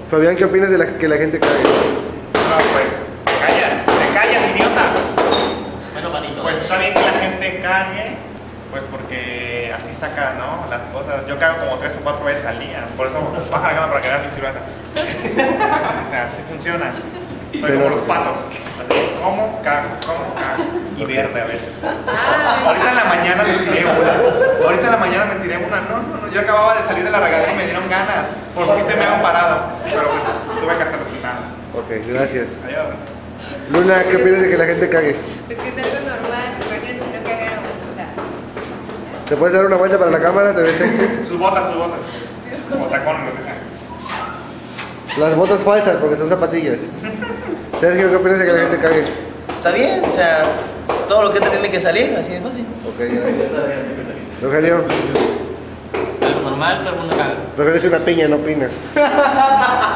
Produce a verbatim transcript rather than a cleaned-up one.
Fabián, ¿qué opinas de la, que la gente cague? No, pues, te callas, te callas, idiota. Bueno, panito. Pues está bien que la gente cague, pues porque así saca, ¿no? Las cosas. Yo cago como tres o cuatro veces al día, por eso baja la cama para que veas mi silueta. O sea, así funciona. Soy como los patos. Así, como, cago, como, cago. Y verde a veces. Ahorita en la mañana me tiré una. Ahorita en la mañana me tiré una. No, no, no. Yo acababa de salir de la regadera y me dieron ganas. Por poquito me han parado. Pero pues tuve que hacerlo sentado. Ok, gracias. Adiós. Luna, ¿qué opinas de que la gente cague? Pues que es algo normal, imagínense si no cagáramos, o sea. ¿Te puedes dar una vuelta para la cámara? ¿Te ves sexy? Sus botas, sus botas. Sus botacones, lo que sea. Las botas falsas, porque son zapatillas. Sergio, ¿qué opinas de que la gente cague? Está bien, o sea, todo lo que te tiene que salir, así de fácil. Ok, gracias. Rogelio, Algo normal, todo el mundo caga. Rogelio es una piña, no opina.